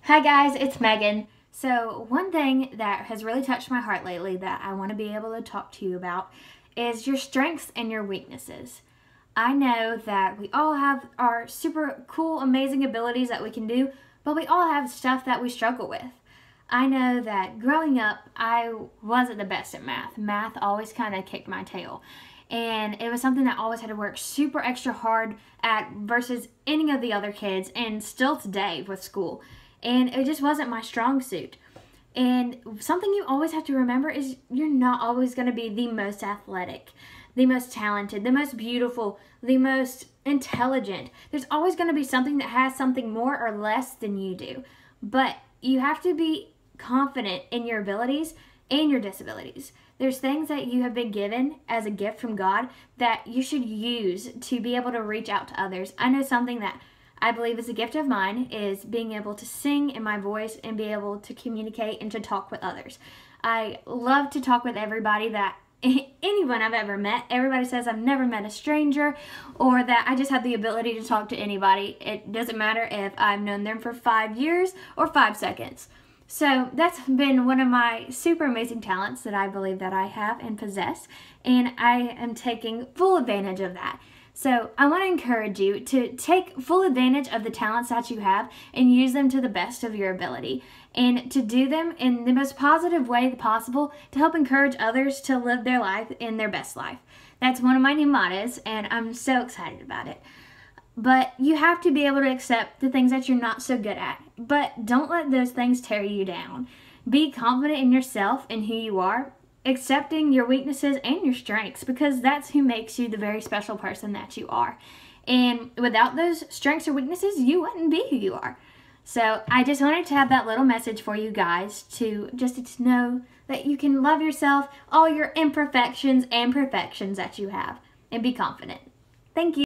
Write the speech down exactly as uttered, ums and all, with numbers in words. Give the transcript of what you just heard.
Hi guys, it's Megan. So one thing that has really touched my heart lately that I want to be able to talk to you about is your strengths and your weaknesses. I know that we all have our super cool, amazing abilities that we can do, but we all have stuff that we struggle with. I know that growing up, I wasn't the best at math. Math always kind of kicked my tail. And it was something that I always had to work super extra hard at versus any of the other kids, and still today with school. And it just wasn't my strong suit. And something you always have to remember is you're not always going to be the most athletic, the most talented, the most beautiful, the most intelligent. There's always going to be something that has something more or less than you do. But you have to be confident in your abilities and your disabilities. There's things that you have been given as a gift from God that you should use to be able to reach out to others. I know something that I believe is a gift of mine is being able to sing in my voice and be able to communicate and to talk with others. I love to talk with everybody that anyone I've ever met. Everybody says I've never met a stranger, or that I just have the ability to talk to anybody. It doesn't matter if I've known them for five years or five seconds. So that's been one of my super amazing talents that I believe that I have and possess, and I am taking full advantage of that. So I want to encourage you to take full advantage of the talents that you have and use them to the best of your ability, and to do them in the most positive way possible to help encourage others to live their life in their best life. That's one of my new mottos, and I'm so excited about it. But you have to be able to accept the things that you're not so good at. But don't let those things tear you down. Be confident in yourself and who you are, accepting your weaknesses and your strengths, because that's who makes you the very special person that you are. And without those strengths or weaknesses, you wouldn't be who you are. So I just wanted to have that little message for you guys to just to know that you can love yourself, all your imperfections and perfections that you have, and be confident. Thank you.